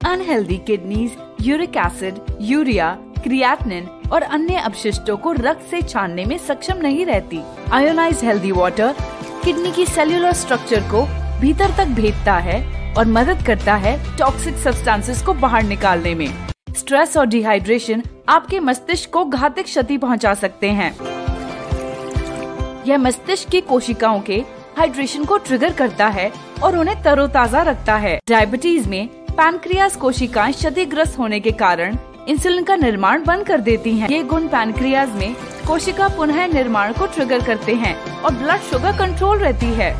Unhealthy kidneys uric acid, urea, creatinine और अन्य अपशिष्टों को रक्त से छानने में सक्षम नहीं रहती। आयोनाइज्ड हेल्दी वाटर किडनी की सेल्यूलर स्ट्रक्चर को भीतर तक भेदता है और मदद करता है टॉक्सिक सब्सटेंसेस को बाहर निकालने में। स्ट्रेस और डिहाइड्रेशन आपके मस्तिष्क को घातक क्षति पहुंचा सकते हैं। यह मस्तिष्क की कोशिकाओं के हाइड्रेशन को ट्रिगर करता है और उन्हें तरोताजा रखता है। डायबिटीज में पैनक्रियास कोशिकाएं क्षतिग्रस्त होने के कारण इंसुलिन का निर्माण बंद कर देती हैं। ये गुण पैनक्रियास में कोशिका पुनः निर्माण को ट्रिगर करते हैं और ब्लड शुगर कंट्रोल रहती है।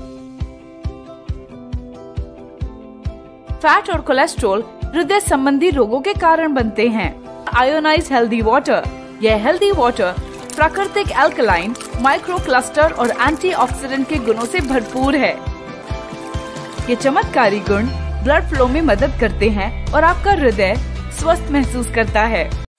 फैट और कोलेस्ट्रॉल हृदय संबंधी रोगों के कारण बनते हैं। आयोनाइज्ड हेल्दी वाटर, यह हेल्दी वाटर प्राकृतिक एल्कलाइन, माइक्रो क्लस्टर और एंटीऑक्सीडेंट के गुणों से भरपूर है। ये चमत्कारी गुण ब्लड फ्लो में मदद करते हैं और आपका हृदय स्वस्थ महसूस करता है।